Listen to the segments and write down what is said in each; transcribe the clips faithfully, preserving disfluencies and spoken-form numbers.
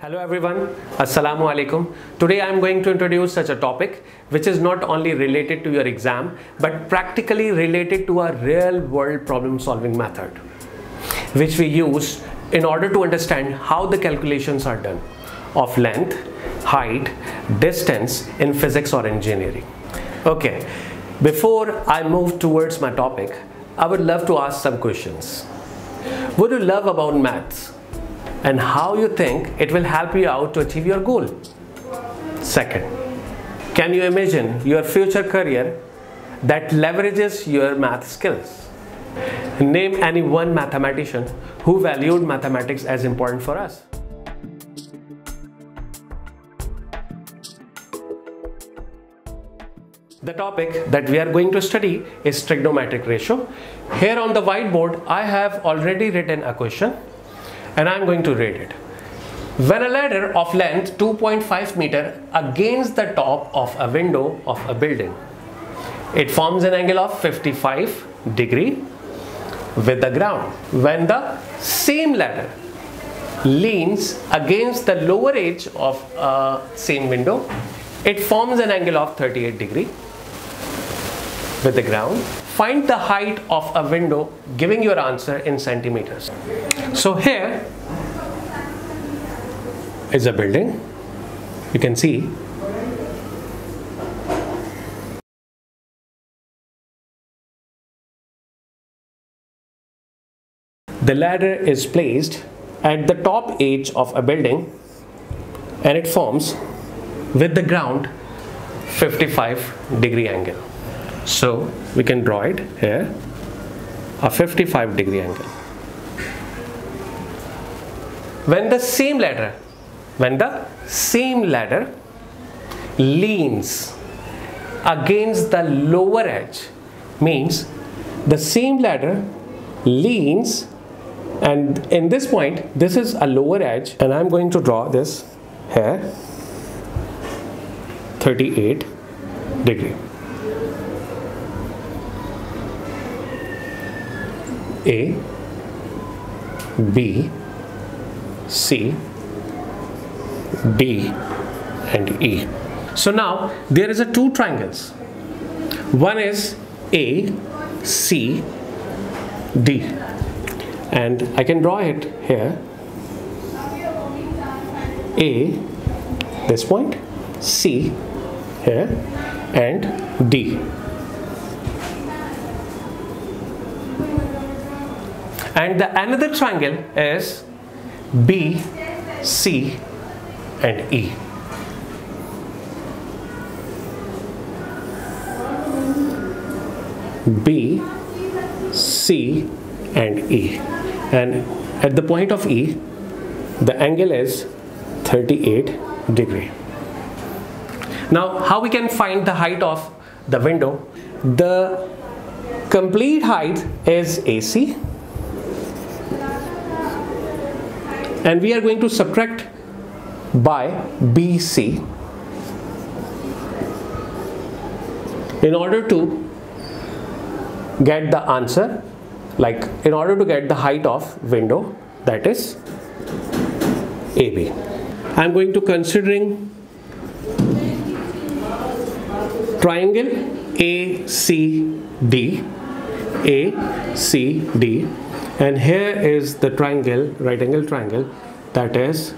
Hello everyone, Assalamu alaikum. Today I am going to introduce such a topic which is not only related to your exam but practically related to a real world problem solving method which we use in order to understand how the calculations are done of length, height, distance in physics or engineering. Okay, before I move towards my topic, I would love to ask some questions. What do you love about maths? And how you think it will help you out to achieve your goal? Second, can you imagine your future career that leverages your math skills? Name any one mathematician who valued mathematics as important for us. The topic that we are going to study is trigonometric ratio. Here on the whiteboard, I have already written a question and I am going to read it. When a ladder of length two point five meter against the top of a window of a building, it forms an angle of fifty-five degree with the ground. When the same ladder leans against the lower edge of a same window, it forms an angle of thirty-eight degree with the ground. Find the height of a window, giving your answer in centimeters. So here is a building. You can see the ladder is placed at the top edge of a building and it forms with the ground fifty-five degree angle. So we can draw it here, a fifty-five degree angle. When the same ladder, when the same ladder leans against the lower edge, means the same ladder leans, and in this point, this is a lower edge, and I'm going to draw this here, thirty-eight degree. A, B, C, D and E. So now there is a two triangles. One is A, C, D, and I can draw it here. A, this point, C here, and D. And the another triangle is B, C and E. B, C and E. And at the point of E, the angle is thirty-eight degree. Now, how we can find the height of the window? The complete height is A C. And we are going to subtract by B C in order to get the answer, like in order to get the height of window, that is A B. I am going to considering triangle A C D, A C D. And here is the triangle, right angle triangle, that is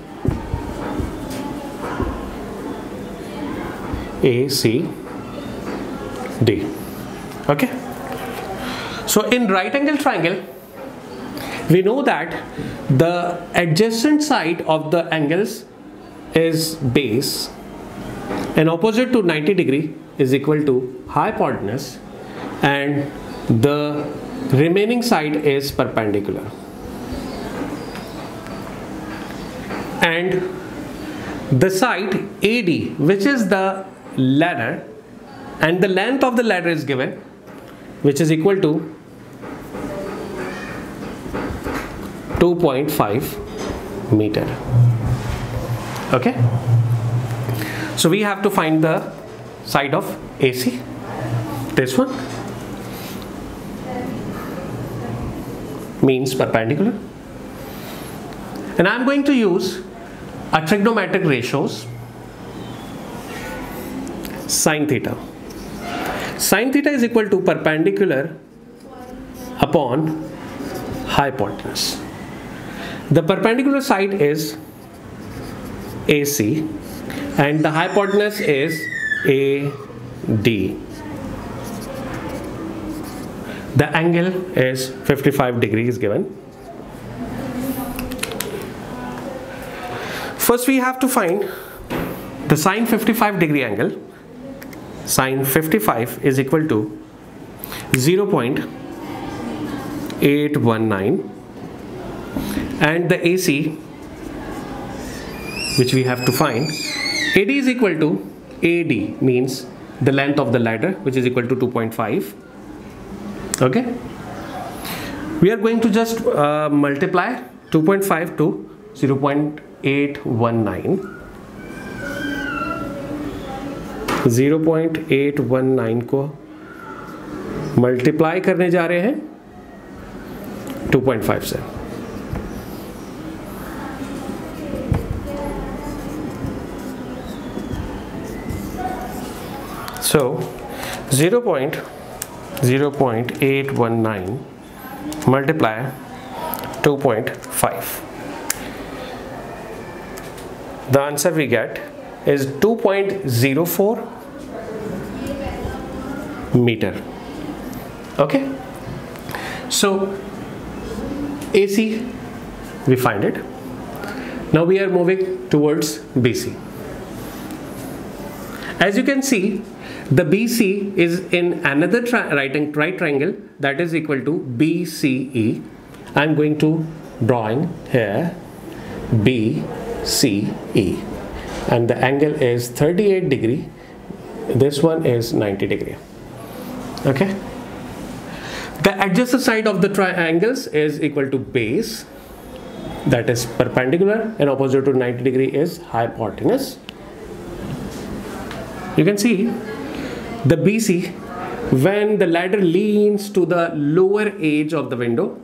A C D. Okay. So in right angle triangle, we know that the adjacent side of the angles is base, and opposite to ninety degree is equal to hypotenuse, and the remaining side is perpendicular. And the side A D, which is the ladder, and the length of the ladder is given, which is equal to two point five meter. Okay. So we have to find the side of A C, this one, means perpendicular, and I'm going to use a trigonometric ratios sine theta. Sine theta is equal to perpendicular upon hypotenuse. The perpendicular side is A C and the hypotenuse is A D. The angle is fifty-five degrees given. First we have to find the sine fifty-five degree angle. Sine fifty-five is equal to zero point eight one nine, and the A C, which we have to find, A D is equal to A D, means the length of the ladder, which is equal to two point five. Okay, we are going to just uh, multiply two point five to zero point eight one nine. zero point eight one nine को multiply करने जा रहे हैं two point five से. So zero point zero point eight one nine multiply two point five. The answer we get is two point zero four meter. Okay, so A C we find it. Now we are moving towards B C. As you can see, the B C is in another tri right, right triangle that is equal to B C E. I am going to drawing here B C E, and the angle is thirty-eight degree. This one is ninety degree. Okay, the adjacent side of the triangles is equal to base, that is perpendicular, and opposite to ninety degree is hypotenuse. You can see the B C, when the ladder leans to the lower edge of the window,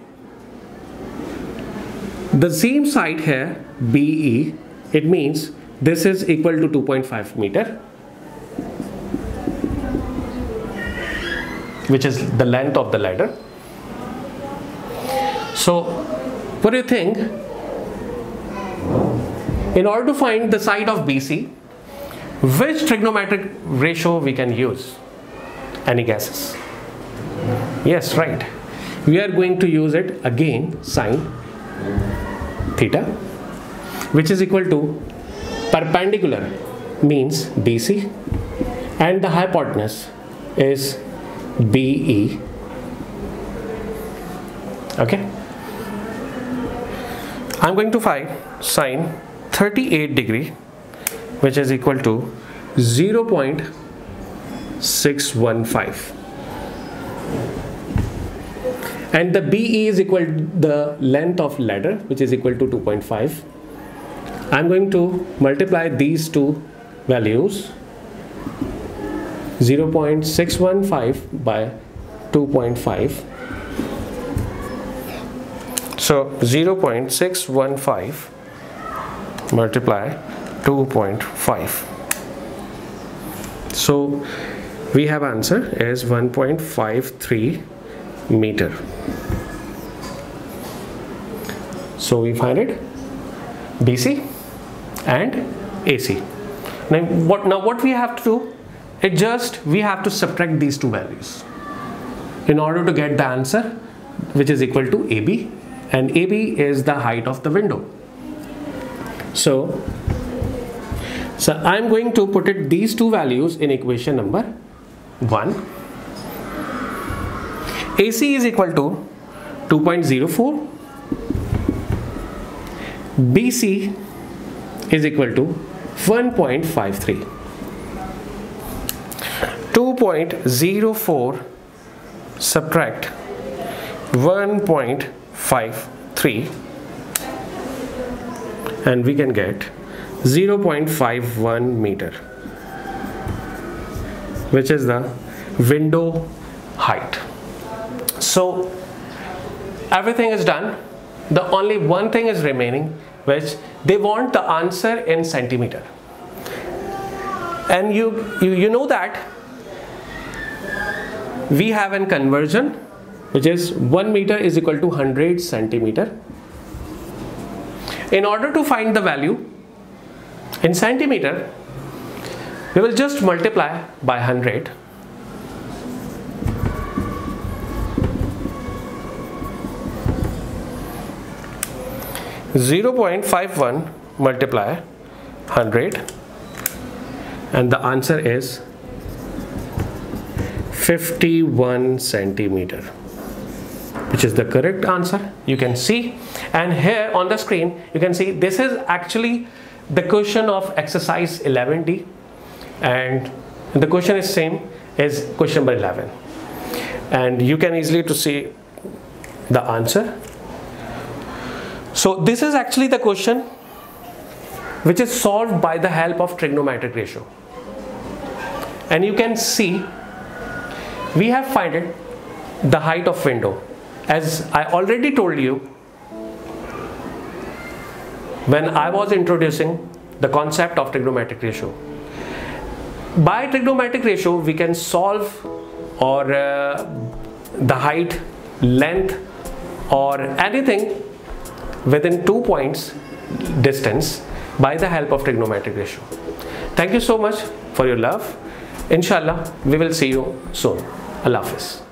the same side here B E, it means this is equal to two point five meter, which is the length of the ladder. So what do you think? In order to find the side of B C, which trigonometric ratio we can use? Any guesses? Yes, right. We are going to use it again, sine theta, which is equal to perpendicular, means B C, and the hypotenuse is B E. Okay, I'm going to find sine thirty-eight degree, which is equal to zero point six one five, and the B E is equal to the length of ladder, which is equal to two point five. I'm going to multiply these two values, zero point six one five by two point five. So zero point six one five multiply two point five. So we have answer is one point five three meter. So we find it B C and A C. Now what now what we have to do, it just we have to subtract these two values in order to get the answer, which is equal to A B, and A B is the height of the window. So so I'm going to put it these two values in equation number one. A C is equal to two point zero four, B C is equal to one point five three. two point zero four subtract one point five three, and we can get zero point five one meter, which is the window height. So everything is done. The only one thing is remaining, which they want the answer in centimeter. And you, you, you know that we have a conversion which is one meter is equal to one hundred centimeter. In order to find the value in centimeter, we will just multiply by one hundred. zero point five one multiply one hundred, and the answer is fifty-one centimeter, which is the correct answer. You can see, and here on the screen you can see this is actually the question of exercise eleven D, and the question is same as question number eleven, and you can easily to see the answer. So this is actually the question which is solved by the help of trigonometric ratio, and you can see we have found it the height of window. As I already told you when I was introducing the concept of trigonometric ratio, by trigonometric ratio we can solve or uh, the height, length or anything within two points distance by the help of trigonometric ratio. Thank you so much for your love. Inshallah, we will see you soon. Allah Hafiz.